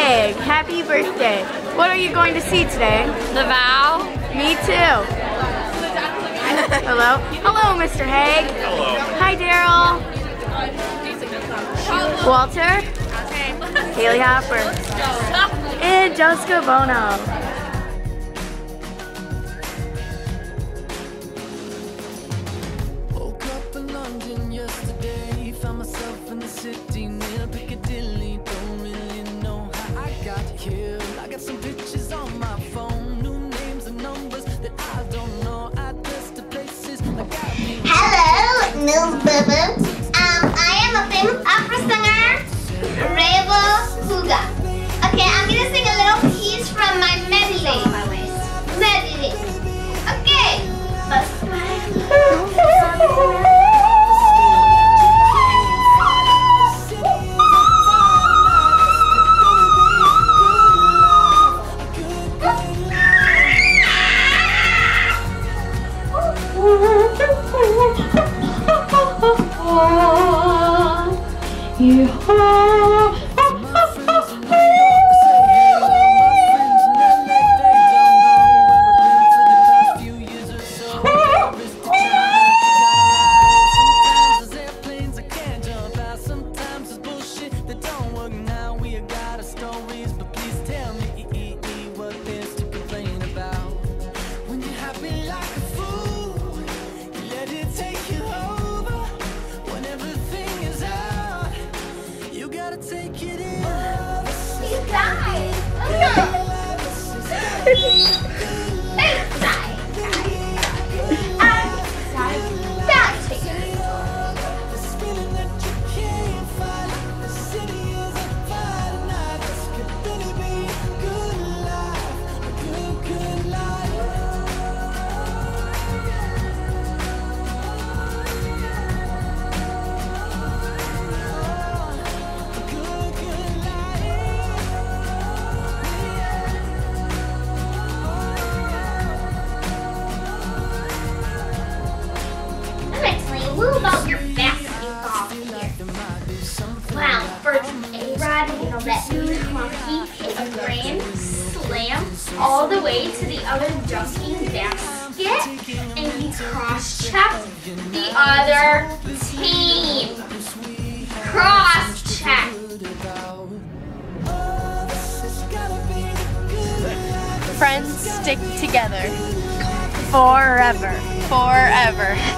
Haig, happy birthday. What are you going to see today? The Vow. Me too. Hello? Hello, Mr. Haig. Hello. Hi, Daryl. Walter. Haley Hopper. And Jessica Bono. Woke up in London yesterday, found myself in the city near Piccadilly. Don't really know how I got here. I got some pictures on my phone, new names and numbers that I don't know. Address to places that got me. Hello, Mills Bubba. I am a famous opera singer, Reba Huga. Okay, I'm gonna sing a little piece from my medley. Medley. Okay. That new monkey is a grand slam all the way to the other dunking basket, and he cross-checked the other team. Cross-check. Friends stick together. Forever. Forever.